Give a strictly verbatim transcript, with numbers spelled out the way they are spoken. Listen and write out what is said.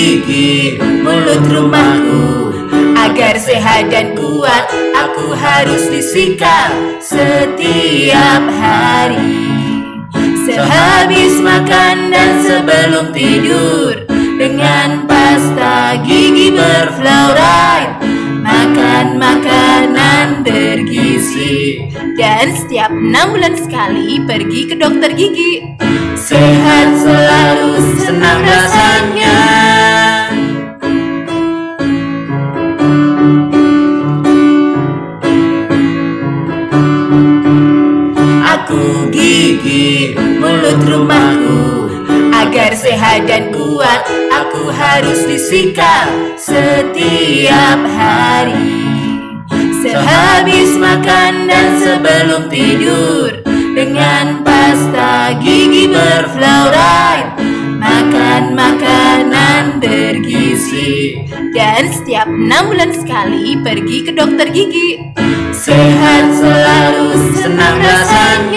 gigi mulut rumahku. Agar sehat dan kuat aku harus disikat setiap hari. Sehabis makan dan sebelum tidur dengan pasta gigi berfluoride. Makan makanan bergizi dan setiap enam bulan sekali pergi ke dokter gigi. Sehat selalu, senang rasanya. Aku gigi mulut rumahku. Agar sehat dan kuat aku harus disikat setiap hari. Sehabis makan dan sebelum tidur dengan pasta gigi berfluoride. Makan makanan bergizi dan setiap enam bulan sekali pergi ke dokter gigi. Sehat selalu, senang rasanya.